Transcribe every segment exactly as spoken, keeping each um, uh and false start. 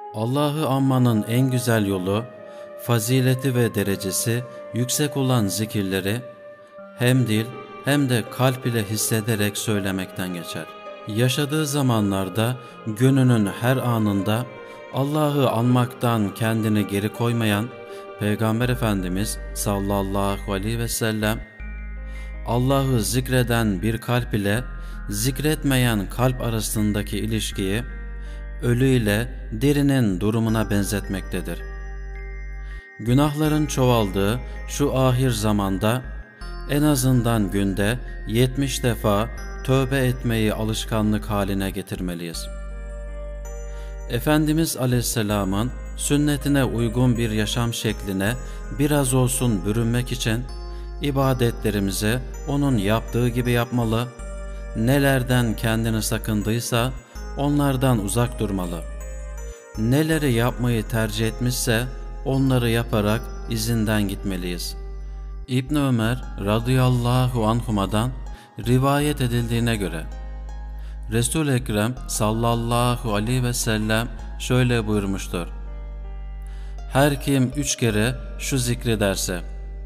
Allah'ı anmanın en güzel yolu, fazileti ve derecesi yüksek olan zikirleri hem dil hem de kalp ile hissederek söylemekten geçer. Yaşadığı zamanlarda gününün her anında Allah'ı anmaktan kendini geri koymayan Peygamber Efendimiz sallallahu aleyhi ve sellem, Allah'ı zikreden bir kalp ile zikretmeyen kalp arasındaki ilişkiyi ölü ile dirinin durumuna benzetmektedir. Günahların çoğaldığı şu ahir zamanda en azından günde yetmiş defa tövbe etmeyi alışkanlık haline getirmeliyiz. Efendimiz Aleyhisselam'ın sünnetine uygun bir yaşam şekline biraz olsun bürünmek için ibadetlerimizi onun yaptığı gibi yapmalı, nelerden kendini sakındıysa onlardan uzak durmalı, neleri yapmayı tercih etmişse onları yaparak izinden gitmeliyiz. İbn Ömer radıyallahu anhuma'dan rivayet edildiğine göre Resul-i Ekrem sallallahu aleyhi ve sellem şöyle buyurmuştur: her kim üç kere şu zikri derse,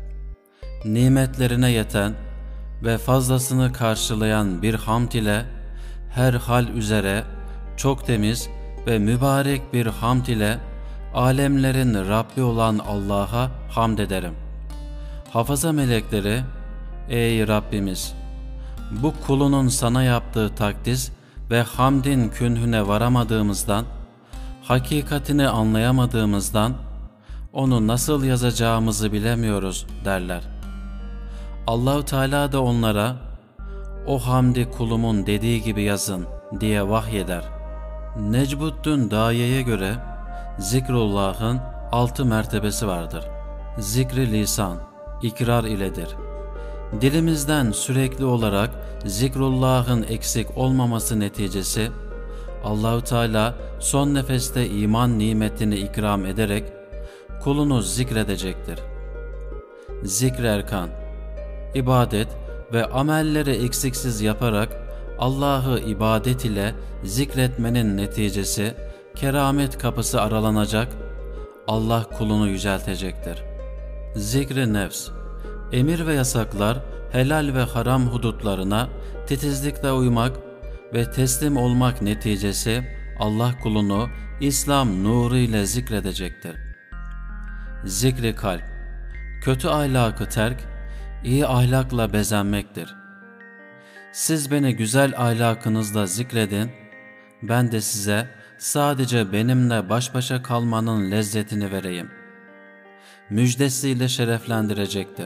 nimetlerine yeten ve fazlasını karşılayan bir hamd ile her hal üzere çok temiz ve mübarek bir hamd ile alemlerin Rabbi olan Allah'a hamd ederim. Hafaza melekleri, ey Rabbimiz, bu kulunun sana yaptığı takdis ve hamdin künhüne varamadığımızdan, hakikatini anlayamadığımızdan onu nasıl yazacağımızı bilemiyoruz derler. Allah-u Teala da onlara o hamdi kulumun dediği gibi yazın diye vahyeder. Necmuddin Dahiye'ye göre zikrullah'ın altı mertebesi vardır. Zikri lisan, ikrar iledir. Dilimizden sürekli olarak zikrullah'ın eksik olmaması neticesi Allah-u Teala son nefeste iman nimetini ikram ederek kulunu zikredecektir. Zikr erkan, ibadet ve amelleri eksiksiz yaparak Allah'ı ibadet ile zikretmenin neticesi keramet kapısı aralanacak, Allah kulunu yüceltecektir. Zikri nefs, emir ve yasaklar, helal ve haram hudutlarına titizlikle uymak ve teslim olmak neticesi Allah kulunu İslam nuru ile zikredecektir. Zikri kalp, kötü ahlakı terk, iyi ahlakla bezenmektir. Siz beni güzel ahlakınızla zikredin, ben de size sadece benimle baş başa kalmanın lezzetini vereyim. Müjdesiyle şereflendirecektir.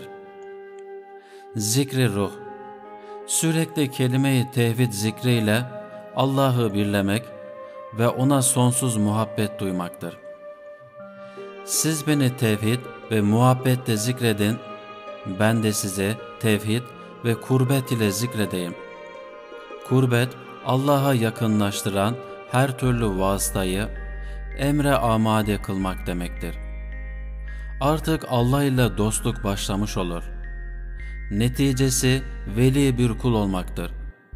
Zikri ruh, sürekli kelime-i tevhid zikriyle Allah'ı birlemek ve ona sonsuz muhabbet duymaktır. Siz beni tevhid ve muhabbette zikredin, ben de size tevhid ve kurbet ile zikredeyim. Kurbet, Allah'a yakınlaştıran her türlü vasıtayı emre amade kılmak demektir. Artık Allah ile dostluk başlamış olur. Neticesi veli bir kul olmaktır.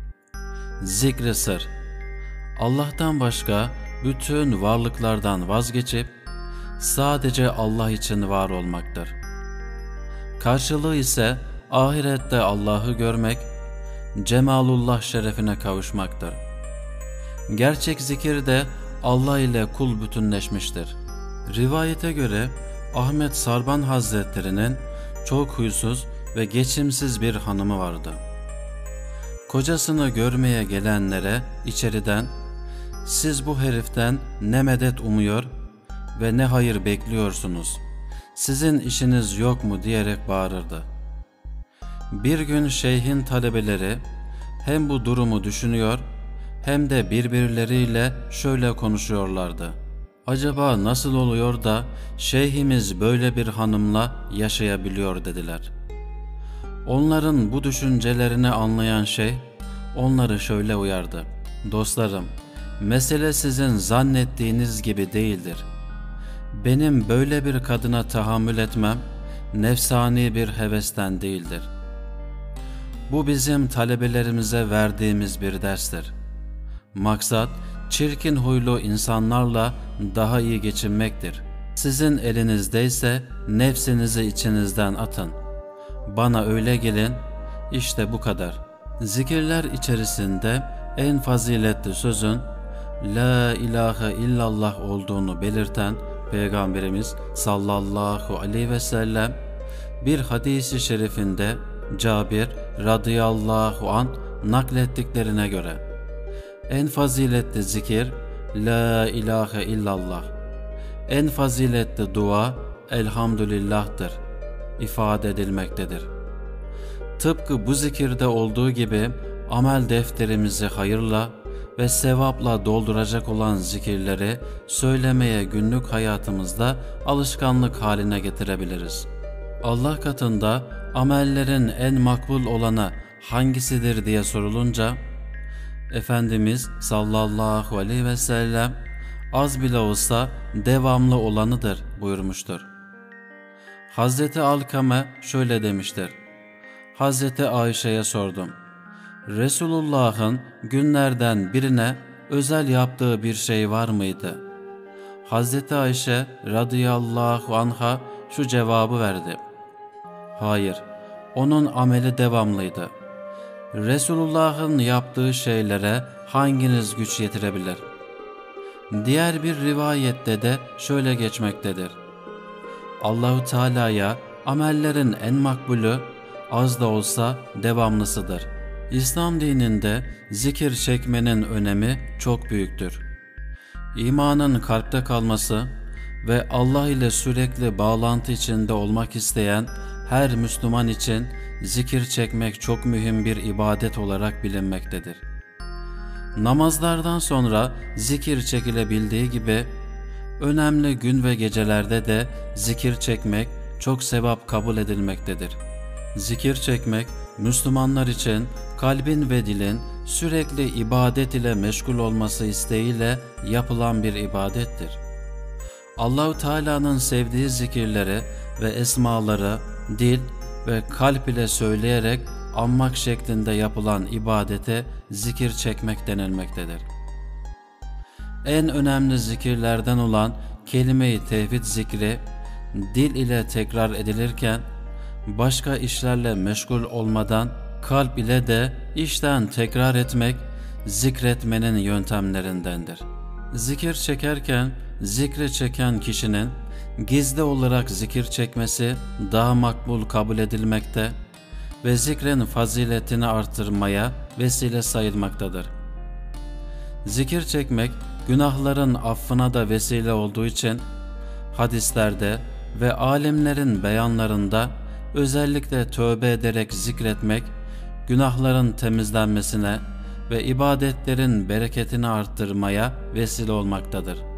Zikri sır, Allah'tan başka bütün varlıklardan vazgeçip sadece Allah için var olmaktır. Karşılığı ise ahirette Allah'ı görmek, cemalullah şerefine kavuşmaktır. Gerçek zikir de Allah ile kul bütünleşmiştir. Rivayete göre Ahmet Sarban Hazretleri'nin çok huysuz ve geçimsiz bir hanımı vardı. Kocasını görmeye gelenlere içeriden, siz bu heriften ne medet umuyor ve ne hayır bekliyorsunuz, sizin işiniz yok mu diyerek bağırırdı. Bir gün şeyhin talebeleri hem bu durumu düşünüyor hem de birbirleriyle şöyle konuşuyorlardı: acaba nasıl oluyor da şeyhimiz böyle bir hanımla yaşayabiliyor dediler. Onların bu düşüncelerini anlayan şeyh onları şöyle uyardı: dostlarım, mesele sizin zannettiğiniz gibi değildir. Benim böyle bir kadına tahammül etmem nefsani bir hevesten değildir. Bu bizim talebelerimize verdiğimiz bir derstir. Maksat çirkin huylu insanlarla daha iyi geçinmektir. Sizin elinizdeyse nefsinizi içinizden atın. Bana öyle gelin, işte bu kadar. Zikirler içerisinde en faziletli sözün La ilahe illallah olduğunu belirten Peygamberimiz sallallahu aleyhi ve sellem bir hadisi şerifinde Cabir radıyallahu an naklettiklerine göre en faziletli zikir La ilahe illallah, en faziletli dua elhamdülillah'tır ifade edilmektedir. Tıpkı bu zikirde olduğu gibi amel defterimizi hayırla ve sevapla dolduracak olan zikirleri söylemeye günlük hayatımızda alışkanlık haline getirebiliriz. Allah katında amellerin en makbul olanı hangisidir diye sorulunca Efendimiz sallallahu aleyhi ve sellem az bile olsa devamlı olanıdır buyurmuştur. Hazreti Alkame şöyle demiştir. Hazreti Ayşe'ye sordum. Resulullah'ın günlerden birine özel yaptığı bir şey var mıydı? Hazreti Ayşe radıyallahu anha şu cevabı verdi. Hayır, onun ameli devamlıydı. Resulullah'ın yaptığı şeylere hanginiz güç yetirebilir? Diğer bir rivayette de şöyle geçmektedir. Allahu Teala'ya amellerin en makbulü az da olsa devamlısıdır. İslam dininde zikir çekmenin önemi çok büyüktür. İmanın kalpte kalması ve Allah ile sürekli bağlantı içinde olmak isteyen her Müslüman için zikir çekmek çok mühim bir ibadet olarak bilinmektedir. Namazlardan sonra zikir çekilebildiği gibi önemli gün ve gecelerde de zikir çekmek çok sevap kabul edilmektedir. Zikir çekmek Müslümanlar için kalbin ve dilin sürekli ibadet ile meşgul olması isteğiyle yapılan bir ibadettir. Allah-u Teala'nın sevdiği zikirleri ve esmaları dil ve kalp ile söyleyerek anmak şeklinde yapılan ibadete zikir çekmek denilmektedir. En önemli zikirlerden olan kelime-i tevhid zikri dil ile tekrar edilirken başka işlerle meşgul olmadan kalp ile de işten tekrar etmek zikretmenin yöntemlerindendir. Zikir çekerken zikri çeken kişinin gizli olarak zikir çekmesi daha makbul kabul edilmekte ve zikrin faziletini artırmaya vesile sayılmaktadır. Zikir çekmek günahların affına da vesile olduğu için hadislerde ve alimlerin beyanlarında özellikle tövbe ederek zikretmek günahların temizlenmesine ve ibadetlerin bereketini arttırmaya vesile olmaktadır.